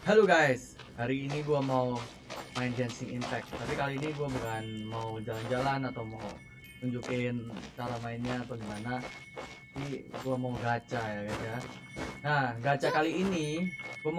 Halo guys, hari ini gua mau main Genshin Impact. Tapi kali ini gua bukan mau jalan-jalan atau mau tunjukin cara mainnya atau gimana. Tapi gua mau gacha ya guys ya. Nah, gacha kali ini gua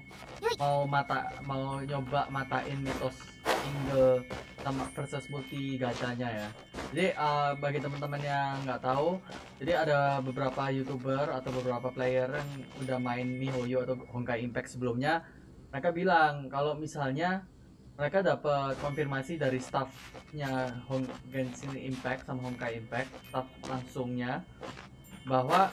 mau nyoba matain mitos single sama versus multi gachanya ya. Jadi bagi teman-teman yang nggak tahu, jadi ada beberapa youtuber atau beberapa player yang udah main MiHoYo atau Honkai Impact sebelumnya. Mereka bilang kalau misalnya mereka dapat konfirmasi dari staffnya Genshin Impact sama Honkai Impact, staff langsungnya, bahwa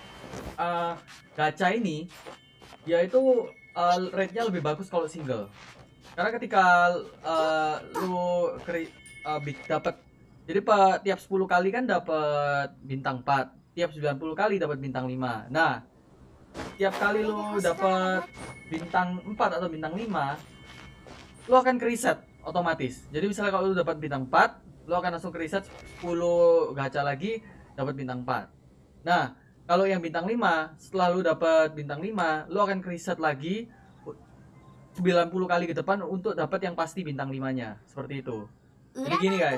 gacha ini yaitu rate-nya lebih bagus kalau single. Karena ketika lu dapat, jadi tiap 10 kali kan dapat bintang 4, tiap 90 kali dapat bintang 5. Nah, tiap kali lu dapat bintang 4 atau bintang 5, lu akan ke reset otomatis. Jadi misalnya kalau lu dapat bintang 4, lu akan langsung ke reset 10 gacha lagi dapat bintang 4. Nah, kalau yang bintang 5, setelah lu dapat bintang 5, lu akan ke reset lagi 90 kali ke depan untuk dapat yang pasti bintang 5-nya. Seperti itu. Jadi gini guys,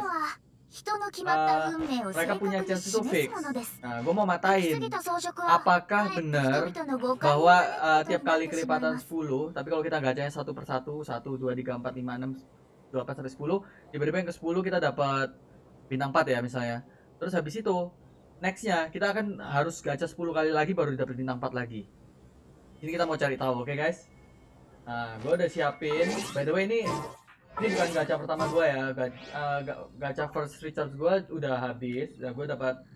mereka punya chance itu fix. Nah, gue mau matain apakah benar bahwa tiap kali kelipatan 10, tapi kalau kita gacanya satu persatu, 1, 2, 3, 4, 5, 6, 8 sampai 10, tiba-tiba yang ke 10 kita dapat bintang 4 ya misalnya. Terus habis itu nextnya kita akan harus gacha 10 kali lagi baru dapat bintang 4 lagi. Ini kita mau cari tahu, oke guys? Nah, gue udah siapin. By the way, ini bukan gacha pertama gue ya. Gacha first recharge gue udah habis. Gue dapat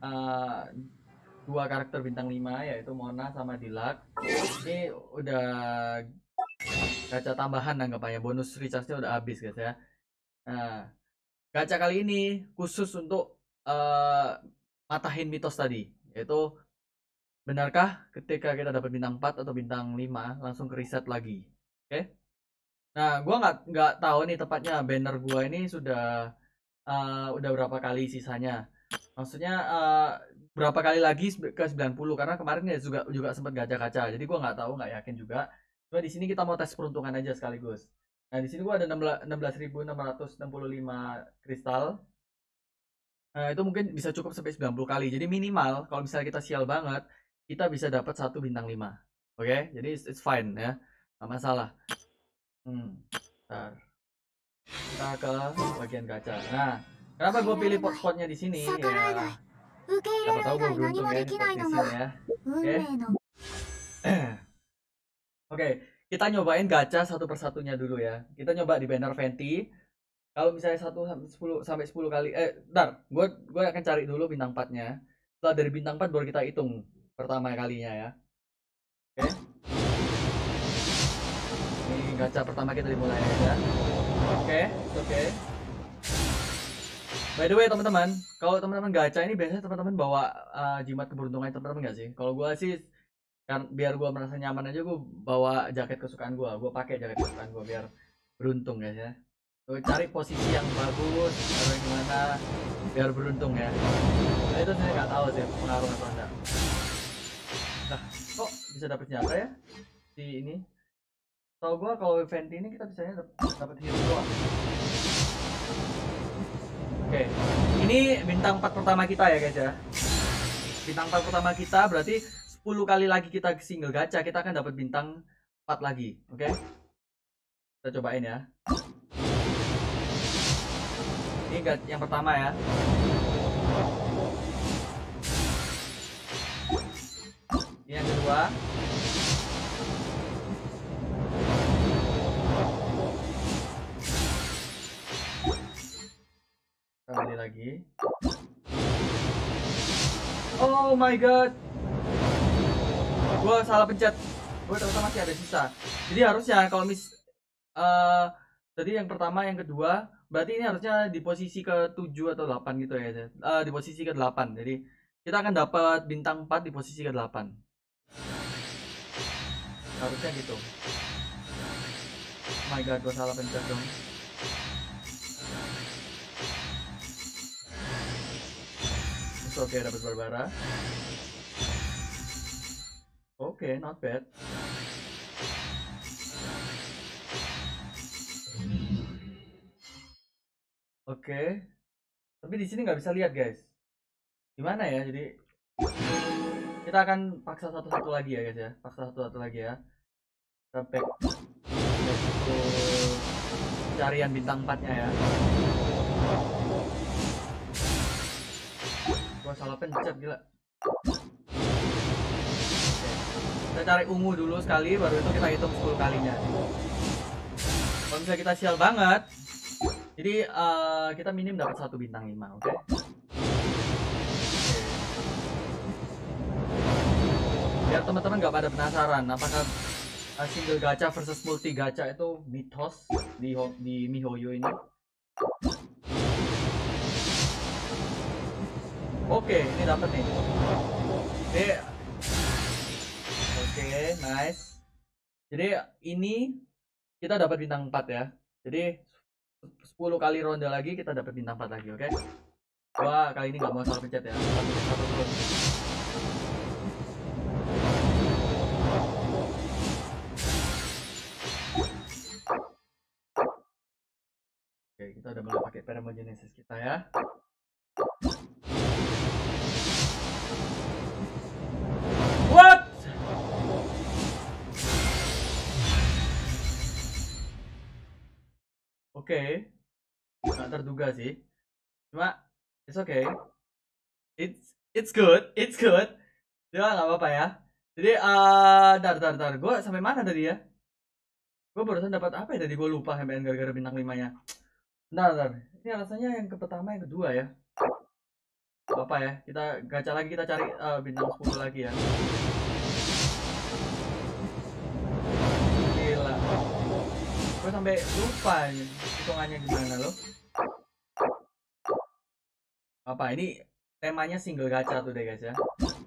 2 karakter bintang 5, yaitu Mona sama Diluc. Ini udah gacha tambahan anggapannya. Bonus recharge-nya udah habis guys ya. Nah, gacha kali ini khusus untuk matahin mitos tadi, yaitu benarkah ketika kita dapat bintang 4 atau bintang 5 langsung ke reset lagi? Oke. Nah, gua nggak tahu nih tepatnya banner gua ini udah berapa kali sisanya. Maksudnya berapa kali lagi ke 90, karena kemarin ya juga sempat gacha-gacha. Jadi gua nggak tahu, nggak yakin juga. Cuma di sini kita mau tes peruntungan aja sekaligus. Nah, di sini gua ada 16.665 kristal. Nah, itu mungkin bisa cukup sampai 90 kali. Jadi minimal kalau misalnya kita sial banget, kita bisa dapat 1 bintang 5. Oke, jadi it's fine ya. Nggak masalah. Bentar. Kita ke bagian gacha. Nah, kenapa gue pilih spotnya di sini? Ya, siapa tahu gue beruntung ya di sini ya. Oke. Oke, kita nyobain gacha satu persatunya dulu ya. Kita nyoba di banner Venti. Kalau misalnya 1 sampai 10 kali, gue akan cari dulu bintang 4-nya. Setelah dari bintang 4 baru kita hitung pertama kalinya ya. Oke. Ini gacha pertama kita dimulai ya. Oke. By the way teman-teman, kalau teman-teman gacha ini biasanya teman-teman bawa jimat keberuntungan teman-teman nggak sih? Kalau gue sih, kan biar gue merasa nyaman aja, gue bawa jaket kesukaan gue pakai jaket kesukaan gue biar beruntung guys ya. Cari posisi yang bagus atau gimana biar beruntung ya. Nah, itu saya nggak tahu sih pengaruh atau enggak. Nah, kok bisa dapet senjata ya di ini? Tahu gua kalau event ini kita bisanya dapat hero doang. Oke, ini bintang 4 pertama kita ya guys ya. Bintang 4 pertama kita berarti 10 kali lagi kita single gacha kita akan dapat bintang 4 lagi. Oke, kita cobain ya. Ini yang pertama ya. Ini yang kedua. Kali lagi. Oh my god. Gua salah pencet. Gua ternyata masih ada sisa. Jadi harusnya kalau tadi yang pertama, yang kedua, berarti ini harusnya di posisi ke-7 atau 8 gitu ya. Di posisi ke-8. Jadi kita akan dapat bintang 4 di posisi ke-8. Harusnya gitu. Oh my god, gue salah pencet dong. Oke, dapat Barbara. Oke, not bad. Oke. Tapi di sini nggak bisa lihat guys. Gimana ya? Jadi kita akan paksa satu-satu lagi ya guys ya. Paksa satu-satu lagi ya. Kita back to pencarian bintang 4-nya ya. Gua salah pencet gila. Kita cari ungu dulu sekali, baru itu kita hitung 10 kalinya. Kalau misalnya kita sial banget, jadi kita minim dapat 1 bintang 5, oke? Biar teman-teman nggak pada penasaran, apakah single gacha versus multi gacha itu mitos di MiHoYo ini? Oke, ini dapat nih. Oke, nice. Jadi ini kita dapat bintang 4 ya. Jadi 10 kali ronde lagi kita dapat bintang 4 lagi, oke? Gua kali ini nggak mau salah pencet ya. Satu terus. Oke, kita udah mulai pakai Paramogenesis kita ya. What? Oke, nggak terduga sih. Cuma it's okay. It's good. Cuma nggak apa-apa ya. Jadi dar. Gue sampai mana tadi ya? Gue barusan dapat apa ya tadi? Gue lupa sampai gara-gara bintang 5-nya. Bentar. Ini alasannya yang pertama, yang kedua ya. Apa ya? Kita gacha lagi, kita cari bintang 10 lagi ya. Gila. Gue sampai lupa hitungannya gimana loh. Apa ini temanya single gacha tuh deh guys ya.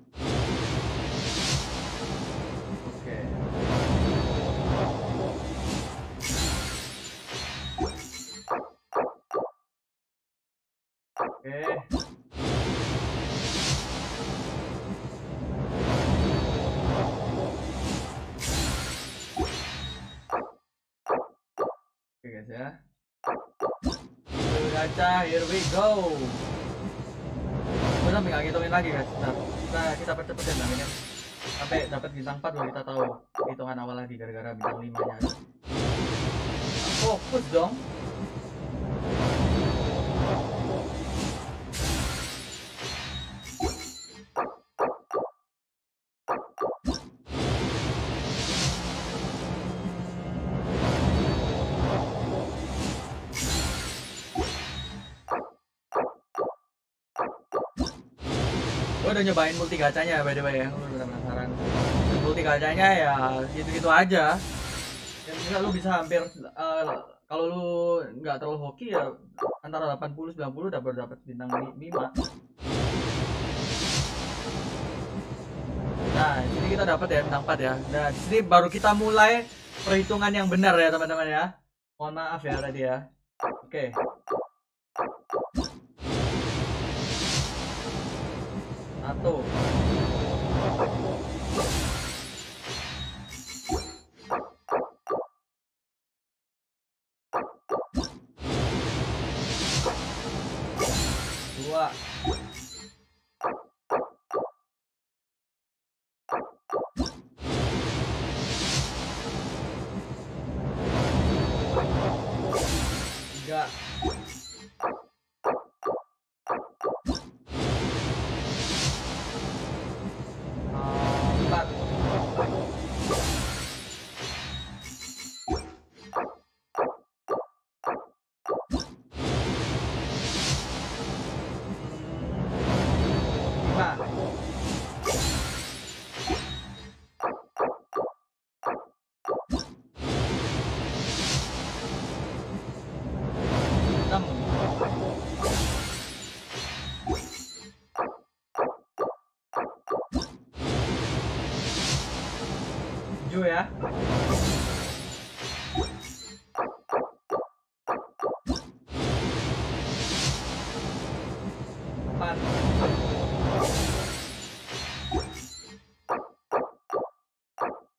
Oke. Oke guys ya. Single gacha, here we go. Gue sampai nggak ngitungin lagi guys. Nah, kita percepetin lah ini. Sampai dapat bintang 4 baru kita tahu hitungan awal lagi gara-gara bintang 5-nya. Fokus dong. Gue udah nyobain multi gacanya by the way ya, lu udah penasaran. Multi gacanya ya gitu-gitu aja. Dan bisa lu bisa hampir kalau lu nggak terlalu hoki ya antara 80-90 dapat bintang 5. Nah, ini kita dapat ya bintang 4 ya. Nah, di sini baru kita mulai perhitungan yang benar ya teman-teman ya. Mohon maaf ya tadi ya. Oke. Satu. Dua. Tiga. 4. Ya. 8.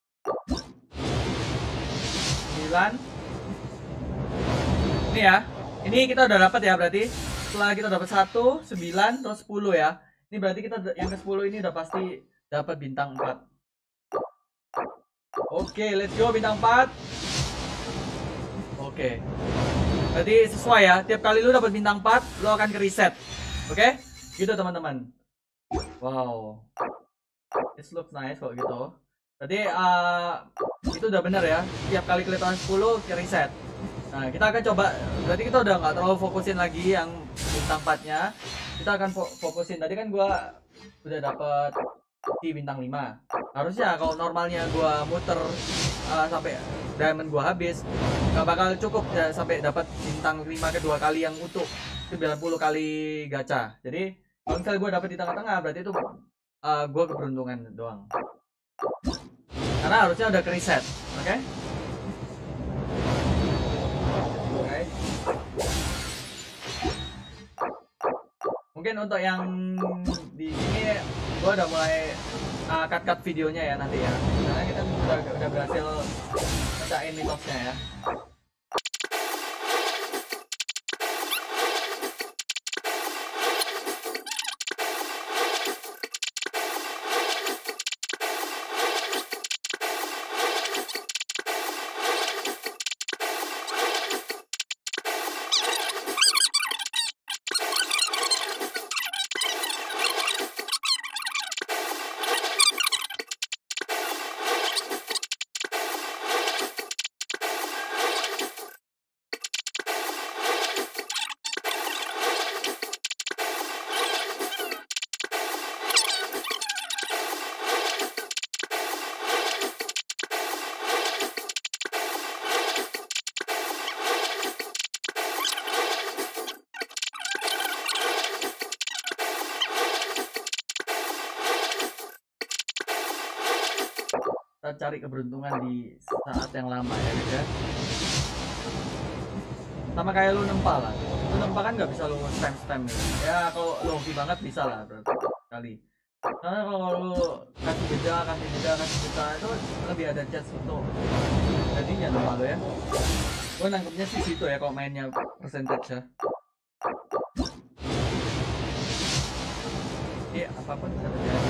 9. Ini ya. Ini kita udah dapat ya berarti. Setelah kita dapat 1, 9, terus 10 ya. Ini berarti kita yang ke 10 ini udah pasti dapat bintang 4. Oke, let's go bintang 4. Oke. Berarti sesuai ya. Tiap kali lu dapat bintang 4, lu akan ke reset. Oke? Gitu teman-teman. Wow. This looks nice kalau gitu. Berarti itu udah bener ya. Tiap kali kelihatan 10 ke reset. Nah, kita akan coba. Berarti kita udah nggak terlalu fokusin lagi yang bintang 4-nya. Kita akan fokusin. Tadi kan gua udah dapet di bintang 5. Harusnya kalau normalnya gua muter sampai diamond gua habis, nggak bakal cukup ya sampai dapat bintang 5 kedua kali yang utuh 90 kali gacha. Jadi kalau misalnya gua dapet di tengah-tengah, berarti itu gua keberuntungan doang. Karena harusnya udah ke reset, oke? Mungkin untuk yang di sini gua udah mulai cut videonya ya nanti ya, karena kita udah berhasil pecahin mitosnya ya. Kita cari keberuntungan di saat yang lama ya guys ya. Sama kayak lu nempa lah. Lu nempa kan nggak bisa lu spam gitu. Ya kalau lu hobi banget bisa lah berarti kali. Karena kalau lu kasih jeda itu lebih ada chance untuk jadinya nempa lo ya. Gue nangkepnya sih situ ya kalau mainnya percentage ya. Iya apapun bisa terjadi.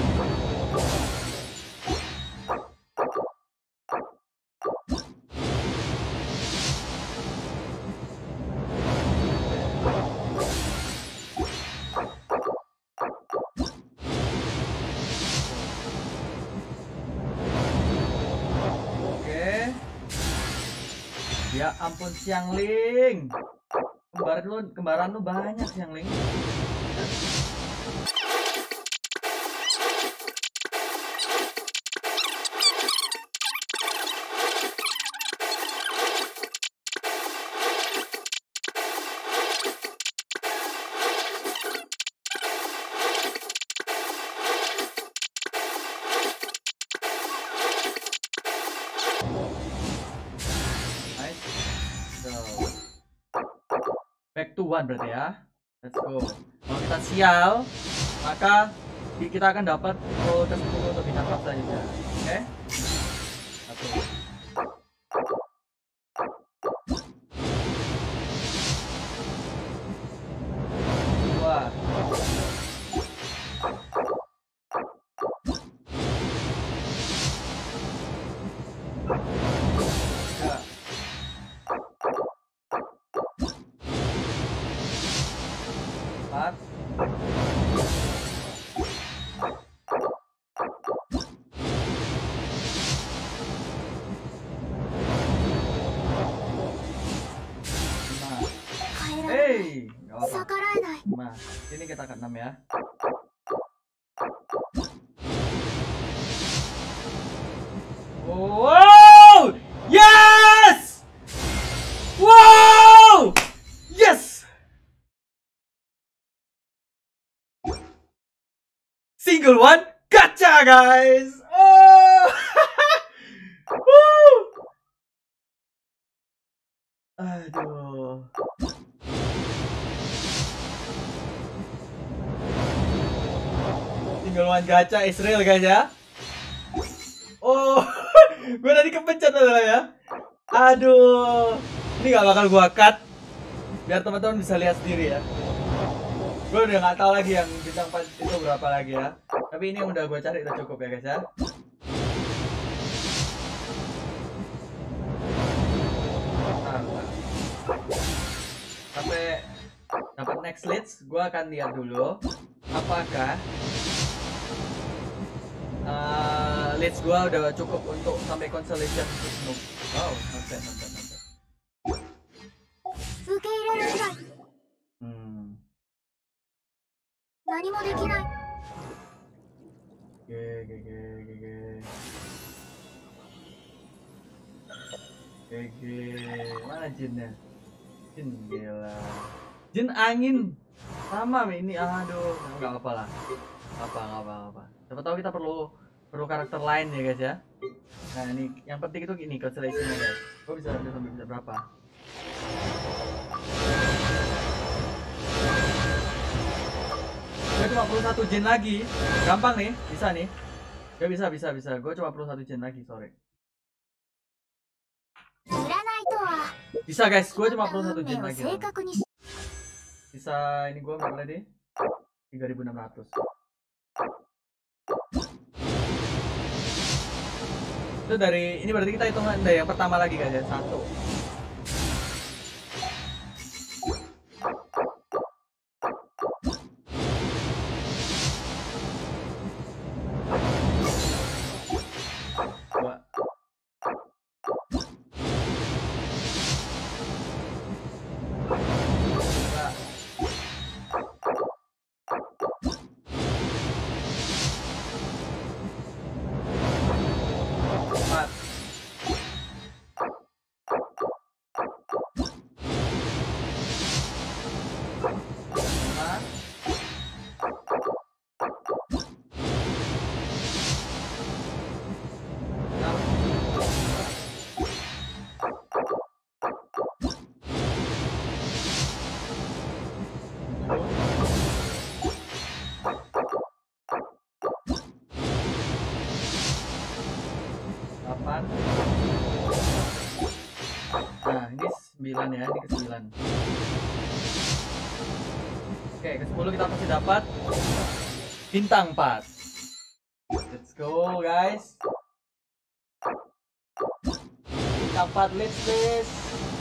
Ya ampun Xiangling, kembaran lu banyak Xiangling. Back to 1 berarti ya. Let's go. Kalau kita sial, maka kita akan dapat roll ke 10 untuk bintang 4 selanjutnya. Oke? Satu. Dua. Nah, ini kita ke 6 ya. Wow! Yes! Wow! Yes! Single one gacha guys. Oh! Aduh. Single one gacha Israel guys ya. Oh, gue tadi kepencet adalah ya. Aduh, ini gak bakal gua cut. Biar teman-teman bisa lihat sendiri ya. Gue udah nggak tahu lagi yang bintang 4 itu berapa lagi ya. Tapi ini yang udah gue cari udah cukup ya guys ya. Sampai dapat next leads, gue akan lihat dulu apakah leads gue udah cukup untuk sampai consolation. Wow, not bad. Mana jinnya? Jin gila. Jin angin sama ini, aduh, nggak apa lah. Apa. Siapa tahu kita perlu karakter lain ya guys ya. Nah ini yang penting itu gini constellation-nya guys. Gue bisa sampai bisa berapa? Gue cuma perlu 1 gen lagi. Gampang nih, bisa nih. Gak bisa. Gue cuma perlu 1 gen lagi, sorry. Bisa guys, gue cuma perlu 1 gen lagi. Bisa ini gue berapa tadi? 3600. Itu dari ini berarti kita hitungan dari yang pertama lagi guys ya, 1. Nah ini 9 ya, ini ke-9. Oke, ke-10 kita pasti dapat bintang 4. Let's go guys. Bintang 4 leads please.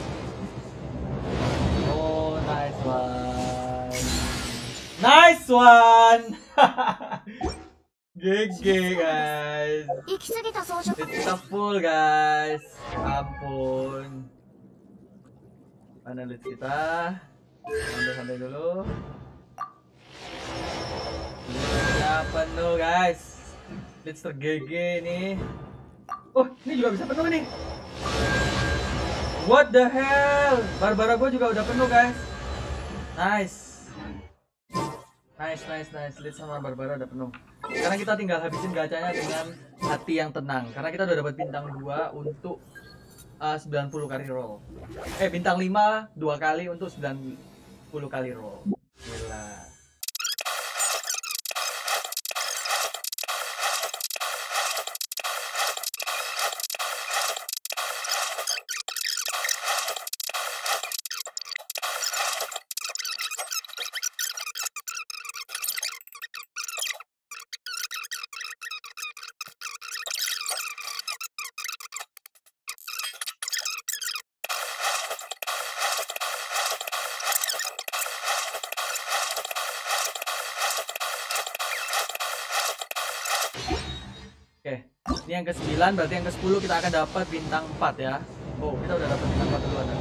Oh nice one. GG guys. Kita full guys. Ampun. Mana leads kita? Santai dulu. Leadsnya penuh guys. Leads ter-GG nih. Oh ini juga bisa penuh nih. What the hell? Barbara gue juga udah penuh guys. Nice. Leads sama Barbara udah penuh. Sekarang kita tinggal habisin gacanya dengan hati yang tenang. Karena kita udah dapat bintang 2 untuk 90 kali roll. Bintang 5 2 kali untuk 90 kali roll. Gila. Oke, ini yang ke-9, berarti yang ke-10 kita akan dapat bintang 4 ya. Oh, kita udah dapat bintang 4 duluan.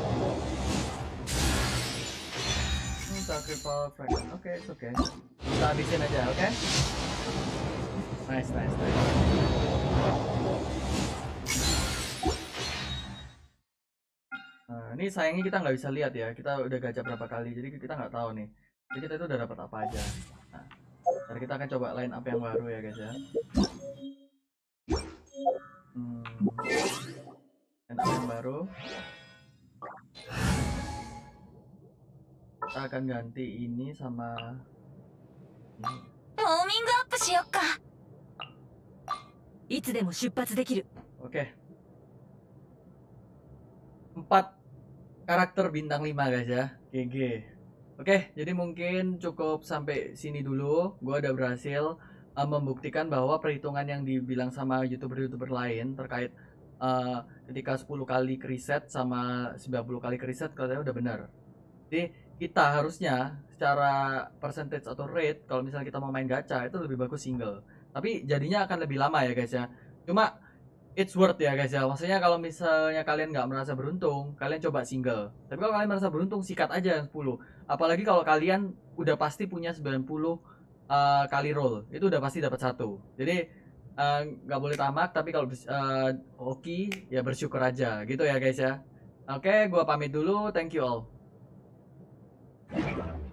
Sacrifice fragment. Oke, it's okay. Kita habisin aja, oke? Nice. Nah, ini sayangnya kita nggak bisa lihat ya. Kita udah gacha berapa kali, jadi kita nggak tahu nih. Jadi kita itu udah dapat apa aja. Nah, jadi kita akan coba line up yang baru ya guys ya. Line up yang baru. Kita akan ganti ini sama warming up shiyokka. Oke. 4 karakter bintang 5 guys ya, GG. Oke, jadi mungkin cukup sampai sini dulu. Gue udah berhasil membuktikan bahwa perhitungan yang dibilang sama youtuber-youtuber lain terkait ketika 10 kali reset sama 90 kali reset katanya udah benar. Jadi kita harusnya secara percentage atau rate kalau misalnya kita mau main gacha itu lebih bagus single. Tapi jadinya akan lebih lama ya guys ya. Cuma it's worth ya guys ya. Maksudnya kalau misalnya kalian nggak merasa beruntung, kalian coba single. Tapi kalau kalian merasa beruntung, sikat aja yang 10. Apalagi kalau kalian udah pasti punya 90 kali roll, itu udah pasti dapat satu. Jadi nggak boleh tamak, tapi kalau hoki ya bersyukur aja gitu ya guys ya. Oke, gua pamit dulu. Thank you all.